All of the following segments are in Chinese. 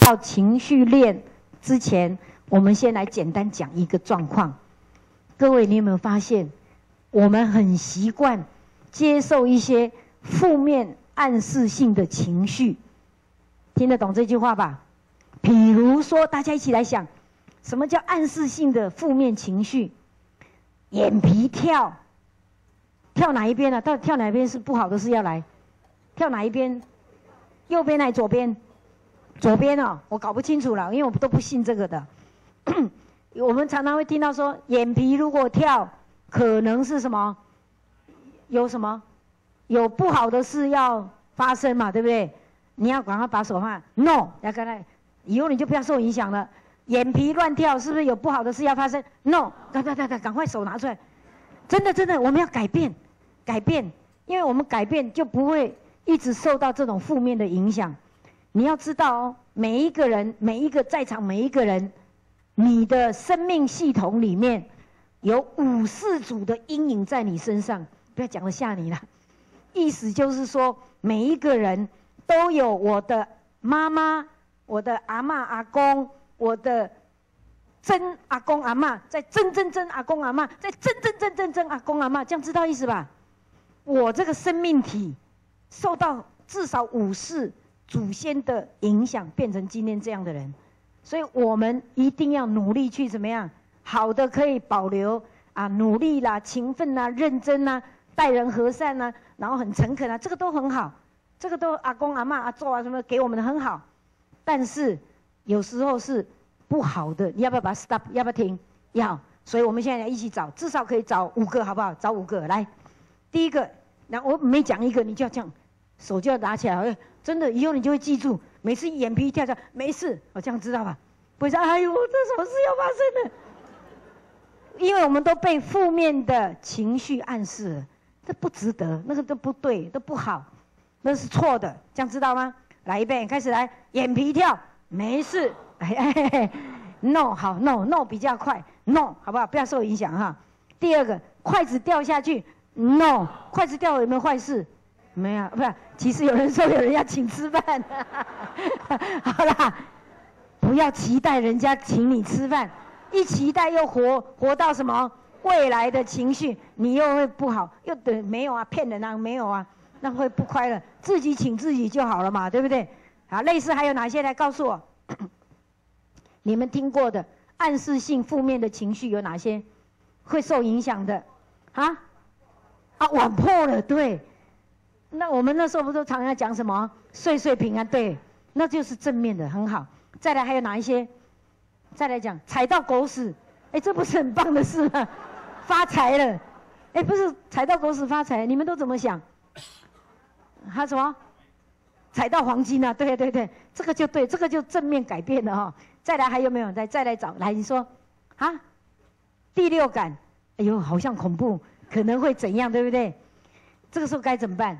到情绪链之前，我们先来简单讲一个状况。各位，你有没有发现，我们很习惯接受一些负面暗示性的情绪？听得懂这句话吧？比如说，大家一起来想，什么叫暗示性的负面情绪？眼皮跳，跳哪一边呢？到底跳哪一边是不好的事要来？跳哪一边？右边还是左边？左边哦，我搞不清楚了，因为我都不信这个的。我们常常会听到说，眼皮如果跳，可能是什么？有什么？有不好的事要发生嘛，对不对？你要赶快把手放下 ，no， 要跟他，以后你就不要受影响了。眼皮乱跳，是不是有不好的事要发生 ？no， 赶快手拿出来。真的，我们要改变，因为我们改变就不会一直受到这种负面的影响。你要知道哦，每一个人，在场每一个人，你的生命系统里面有54组的阴影在你身上。不要讲得吓你了，意思就是说，每一个人都有我的妈妈、我的阿嬷、阿公、我的真阿公阿嬷，在真阿公阿嬷，在真阿公阿嬷，这样知道意思吧？我这个生命体受到至少54祖先的影响，变成今天这样的人，所以我们一定要努力去怎么样？好的可以保留啊，努力啦、勤奋啦、认真啦、待人和善啦，然后很诚恳啊，这个都很好，这个都阿公阿嬷阿祖啊什么给我们的很好，但是有时候是不好的，你要不要把它 stop？ 要不要停？要，所以我们现在来一起找，至少可以找5个，好不好？找5个来。第一个，然后我每讲一个，你就要这样，手就要拿起来，真的，以后你就会记住，每次眼皮跳跳，没事，我这样知道吧？不会说，哎呦，这什么事要发生了？因为我们都被负面的情绪暗示了，这不值得，那个都不对，都不好，那是错的，这样知道吗？来一遍，开始来，眼皮跳，没事，no 好 no 比较快 no 好不好？不要受影响哈。第二个，筷子掉下去 no， 筷子掉了有没有坏事？没有，不是，其实有人说有人要请吃饭，好啦，不要期待人家请你吃饭，一期待又活到什么未来的情绪，你又会不好，又等没有啊，骗人啊，没有啊，那会不快乐，自己请自己就好了嘛，对不对？好，类似还有哪些来告诉我？你们听过的暗示性负面的情绪有哪些会受影响的？啊，碗破了，对。那我们那时候不是常常讲什么岁岁平安？对，那就是正面的，很好。再来还有哪一些？再来讲踩到狗屎，这不是很棒的事吗？发财了，不是踩到狗屎发财，你们都怎么想？还有什么？踩到黄金啊？对，这个就对，这个就正面改变了哈。再来还有没有？再来找来，你说，啊，第6感，哎呦，好像恐怖，可能会怎样，对不对？这个时候该怎么办？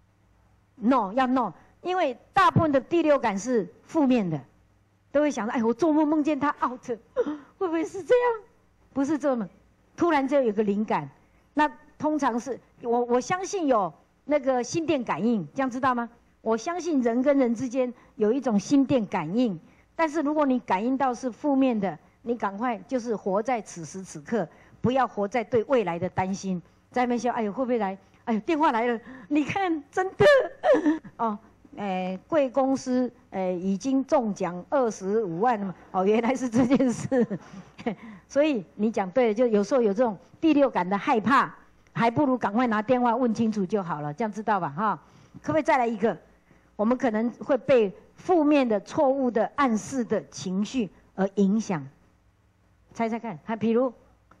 no 要 no， 因为大部分的第6感是负面的，都会想到，我做梦梦见他 out， 会不会是这样？不是这么，突然就有个灵感，那通常是我相信有那个心电感应，这样知道吗？我相信人跟人之间有一种心电感应，但是如果你感应到是负面的，你赶快就是活在此时此刻，不要活在对未来的担心，在那边想，哎呦会不会来？ 哎呦，电话来了！你看，真的哦，贵公司已经中奖25万了嘛？哦，原来是这件事，所以你讲对了，就有时候有这种第6感的害怕，还不如赶快拿电话问清楚就好了，这样知道吧？哈，可不可以再来一个？我们可能会被负面的、错误的暗示的情绪而影响，猜猜看？还比如。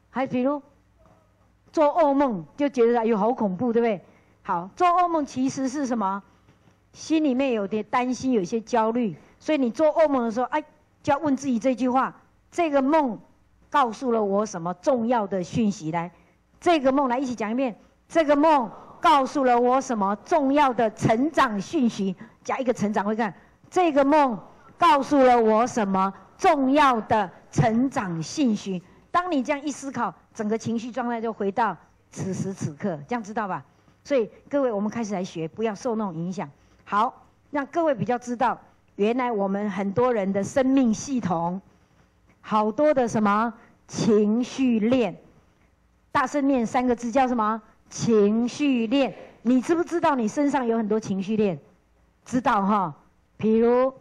做噩梦就觉得哎呦好恐怖，对不对？好，做噩梦其实是什么？心里面有点担心，有些焦虑，所以你做噩梦的时候，就要问自己这句话：这个梦告诉了我什么重要的讯息？来，这个梦来一起讲一遍。这个梦告诉了我什么重要的成长讯息？加一个成长会看。这个梦告诉了我什么重要的成长信息？当你这样一思考。 整个情绪状态就回到此时此刻，这样知道吧？所以各位，我们开始来学，不要受那种影响。好，让各位比较知道原来我们很多人的生命系统，好多的什么情绪链，大声念3个字叫什么？情绪链。你知不知道你身上有很多情绪链？知道哈？比如，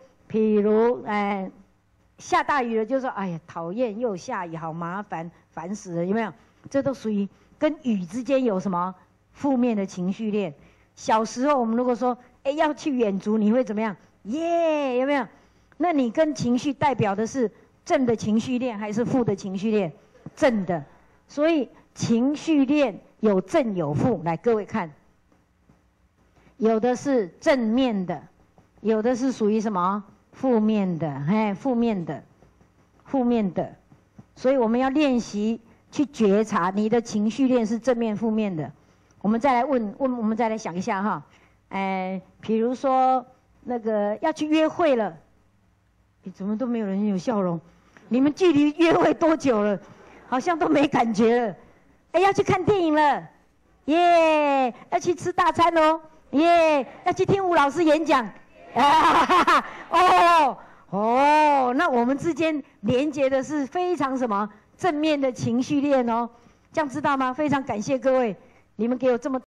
下大雨了就说，哎呀，讨厌，又下雨，好麻烦，烦死了，有没有？这都属于跟雨之间有什么负面的情绪链。小时候我们如果说，哎，要去远足，你会怎么样？耶，有没有？那你跟情绪代表的是正的情绪链还是负的情绪链？正的。所以情绪链有正有负。来，各位看，有的是正面的，有的是属于什么？负面的，负面的。所以我们要练习去觉察你的情绪链是正面、负面的。我们再来我们再来想一下哈，比如说那个要去约会了，怎么都没有人有笑容？你们距离约会多久了？好像都没感觉了。要去看电影了，耶！要去吃大餐哦，耶！要去听吴老师演讲，那我们之间连接的是非常什么正面的情绪链哦，这样知道吗？非常感谢各位，你们给我这么